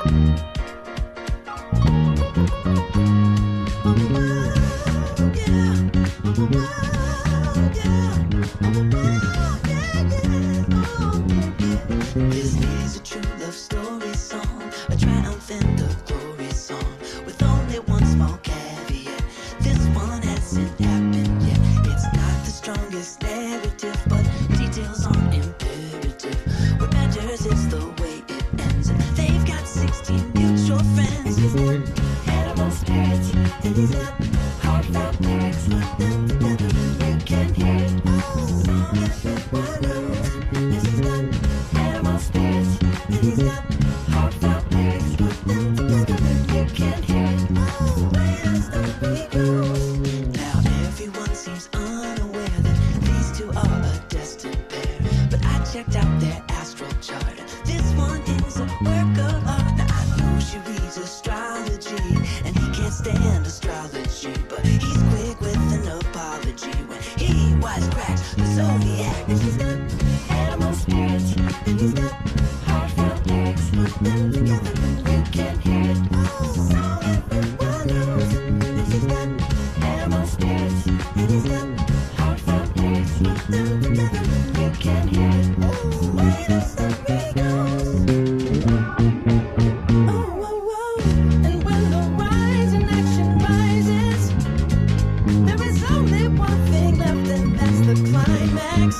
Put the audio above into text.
This is a true love story song, a triumph and a glory song, with only one small caveat. This one hasn't happened yet. It's not the strongest narrative, but details aren't imperative. What matters is the way it ends. And they've got 16 mutual friends. He's got animal spirits, and he's got heartfelt lyrics. Put them together and you can hear it. Oh, song everyone knows. Yes, he's got animal spirits, and he's got heartfelt lyrics. Put them together and you can hear it. Oh, the way the story goes. Now everyone seems unaware that these two are a destined pair, but I checked out their astral chart. This one is a work of art. Now I know she reads astrology, and he can't stand astrology, but he's quick with an apology when he wisecracks the zodiac. And she's got animal spirits, and he's got heartfelt lyrics. Put them together and you can hear it. Oh, song everyone knows. And she's got animal spirits, and he's got heartfelt lyrics. Put them together and you can hear it. Oh, the way the story goes. Oh, oh, oh. And when the rising action rises, there is only one thing left, and that's the climax.